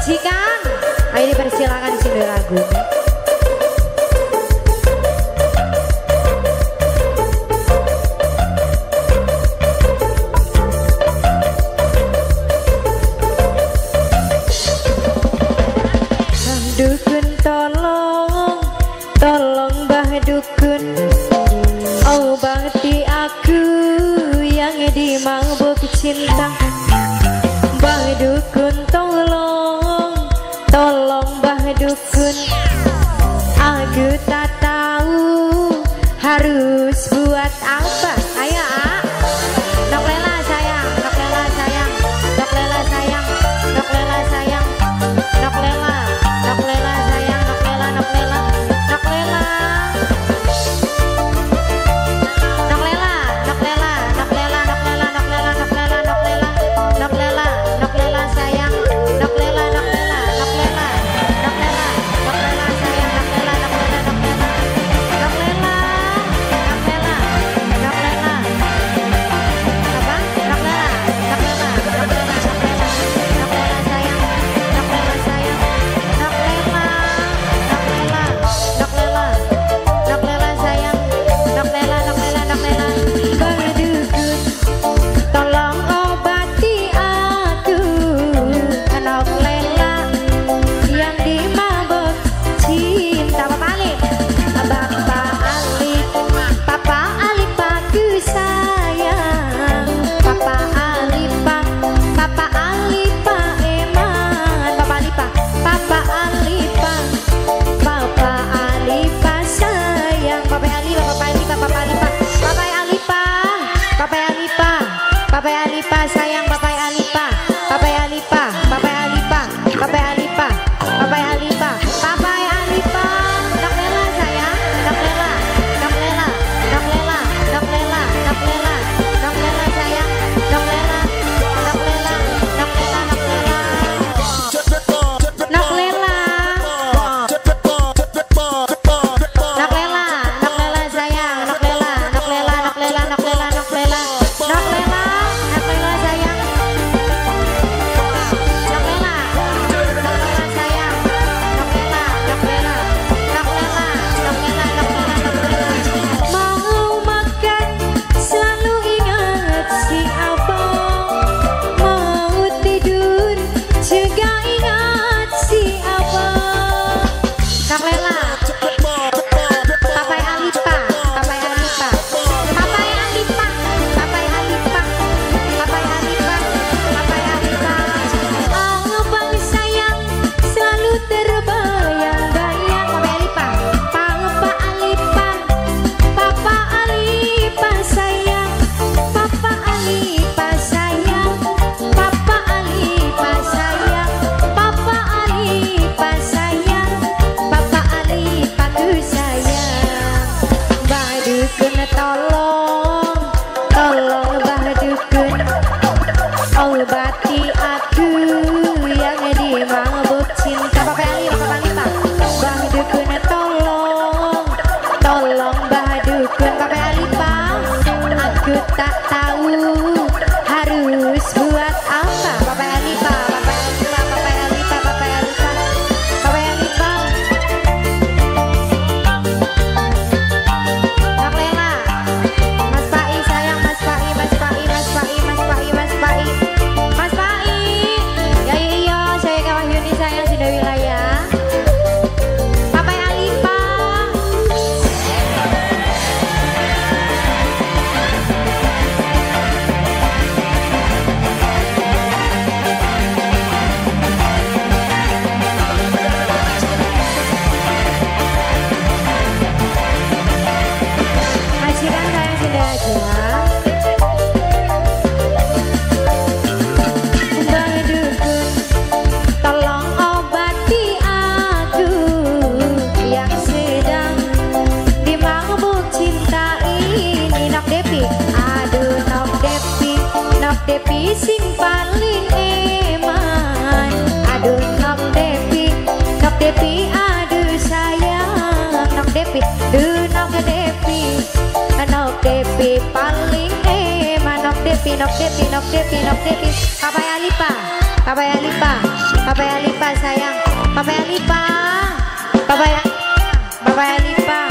majikan. Ayo dipersilakan sini lagu. Dukun tolong, tolong bah dukun, obati aku yang dimabuk cinta. Bah dukun tolong, tolong bah dukun, aku tak tahu harus buat apa. Ayo nok lela sayang, nok lela sayang, nok lela sayang, nok lela sayang, nok lela. Nok lela sayang, nok lela, nok lela, nok lela, nok lela, nok lela, nok lela, nok lela, nok lela, nok lela, nok lela, nok lela, nok lela sayang, nok lela, nok lela, nok lela, nok lela, nok lela sayang, nok lela, nok lela, nok lela, nok lela, nok lela, nok lela, apa? Nok lela, nok lela, nok lela, nok lela, nok lela sayang, nok lela sayang. Nok lela, nok lela sayang, nok lela, nok lela, nok lela. Bah dukun, tolong obati aku, nok lela yang dimabuk cinta. Papa Ali paku sayang, Papa Ali pa eman, Papa Ali pa sayang, Papa Ali pa sayang, Papa Ali pa, Papa Ali pa, Papa Ali pa, Papa Ali pa, Papa Ali pa, Papa Ali pa, nok lela sayang, nok lela, nok lela, nok lela, nok lela, nok lela, nok lela sayang, nok lela, nok lela, nok lela, nok lela, nok lela. Obati aku yang dimabuk cinta. Papa Ali pa, bah dukun tolong, tolong bah dukun. Papa Ali pa, aku tak tahu harus buat apa. Papa Ali pa, Papa Ali pa, Papa Ali pa, Papa Ali pa, Papa Ali pa. Nok lela, Mas Pai sayang, Mas Pai, Mas Pai, Mas Pai, Mas Pai, Mas Pai. Mas Pai, ya iya, saya kawan Yuni sayang sudah wilayah. Papa Ali pa. Majikan sayang sudah aja. Tolong obati aku yang sedang dimabuk cinta ini. Nok Depi, aduh Nok Depi, Nok Depi sing paling eman. Aduh Nok Depi, Nok Depi, aduh sayang Nok Depi, Nok Depi, Nok Depi paling eman. Nok Depi Papaya lipa, papaya lipa, papaya lipa sayang, papaya lipa, papaya lipa.